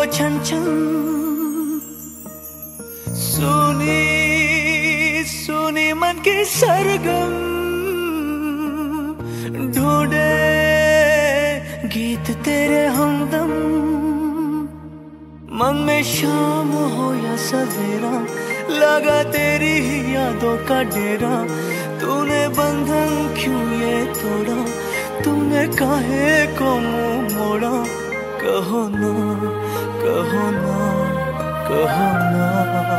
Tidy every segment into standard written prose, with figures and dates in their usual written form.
छन छन सुनी सुनी मन की सरगम ढूंढे गीत तेरे हमदम। मन में शाम हो या सवेरा लगा तेरी ही यादों का डेरा। तूने बंधन क्यों ये तोड़ा, तूने काहे को मुंह मोड़ा। कहो ना कहो ना कहो ना।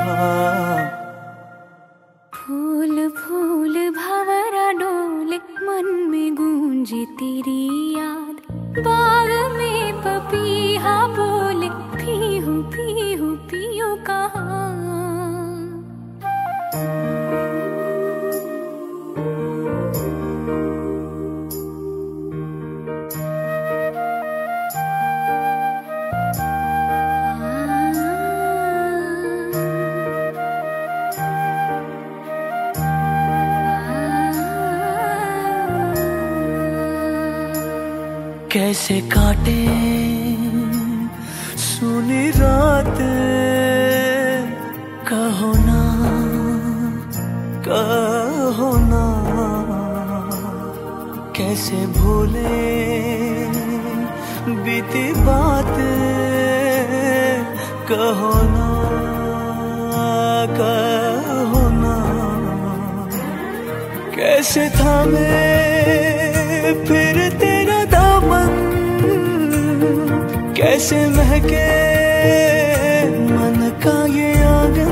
फूल फूल भंवरा डोले मन में गूंजे तेरी याद। बाग में पपीहा बोले पीहू पीहू पीहू कहाँ। कैसे काटे सुनी रात, कहो ना कहो ना। कैसे भूले बीती बात, कहो ना कहो ना। कैसे थामे फिर तेरा दामन, कैसे महके मन का ये आंगन।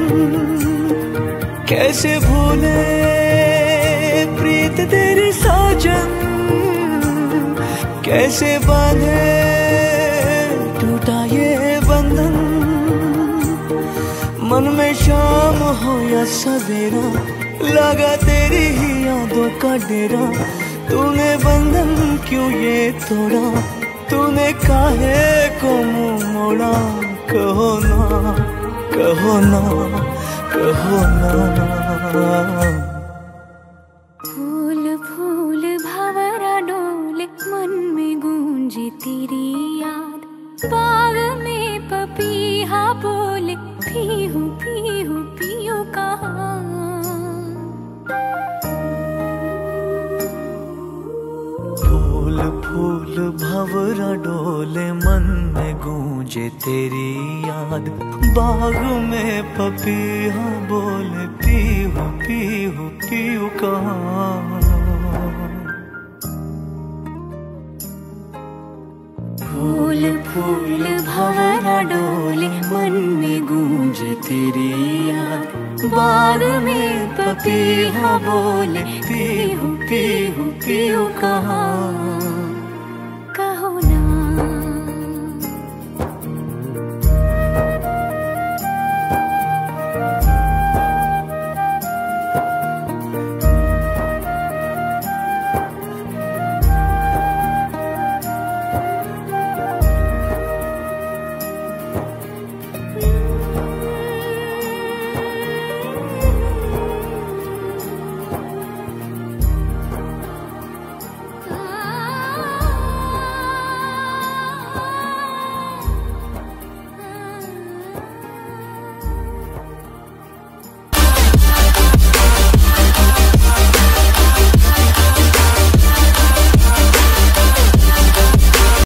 कैसे भूले प्रीत तेरी साजन, कैसे बांधे टूटा ये बंधन। मन में शाम हो या सवेरा लगा तेरी ही यादों का डेरा। तूने बंधन क्यों ये तोड़ा, तूने काहे को मुंह मोड़ा। कहो ना कहो ना कहो ना। फूल फूल भंवरा डोले मन में गूंजे तेरी याद। बाग में पपीहा बोले पीहू पीहू पीहू कहाँ। फूल फूल भंवरा डोले मन में गूंजे तेरी याद। बाग में पपीहा बोले पीहू पीहू पीहू कहाँ। फूल फूल भंवरा डोले मन में गूंजे तेरी याद। बाग में पपीहा बोले पीहू पीहू पीहू कहाँ।